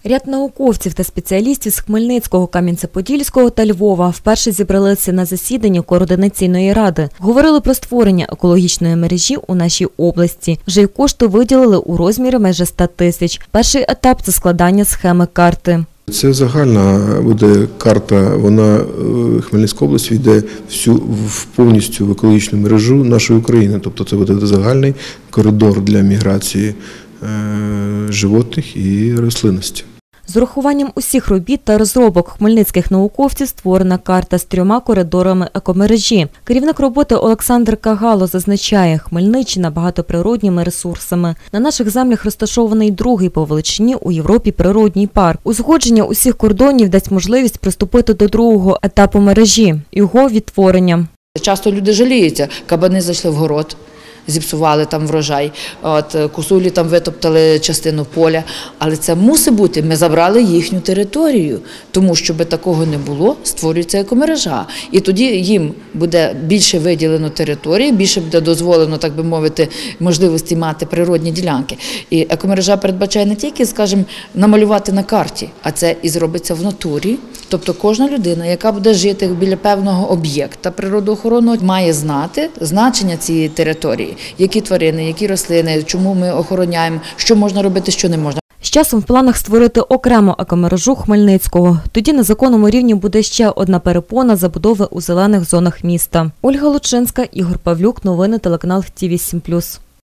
Ряд науковців та спеціалістів з Хмельницького, Кам'янця-Подільського та Львова вперше зібралися на засіданні Координаційної ради. Говорили про створення екологічної мережі у нашій області. Вже й кошти виділили у розмірі майже 100 тисяч. Перший етап – це складання схеми карти. Це загальна буде карта, вона Хмельницька область війде повністю в екологічну мережу нашої України. Тобто це буде загальний коридор для міграції животних і рослинності. З урахуванням усіх робіт та розробок хмельницьких науковців створена карта з 3 коридорами екомережі. Керівник роботи Олександр Кагало зазначає, Хмельниччина багато природніми ресурсами. На наших землях розташований другий по величині у Європі природній парк. Узгодження усіх кордонів дасть можливість приступити до другого етапу мережі – його відтворення. Часто люди жаліються, кабани зайшли в город, зіпсували там врожай, косулі там витоптали частину поля. Але це мусить бути, ми забрали їхню територію, тому щоб такого не було, створюється екомережа. І тоді їм буде більше виділено території, більше буде дозволено, так би мовити, можливості мати природні ділянки. І екомережа передбачає не тільки, скажімо, намалювати на карті, а це і зробиться в натурі. Тобто кожна людина, яка буде жити біля певного об'єкта природоохоронного, має знати значення цієї території. Які тварини, які рослини, чому ми охороняємо, що можна робити, що не можна. З часом в планах створити окрему екомережу Хмельницького. Тоді на законному рівні буде ще одна перепона забудови у зелених зонах міста. Ольга Лучинська, Ігор Павлюк, новини телеканал ТІВІ 7+.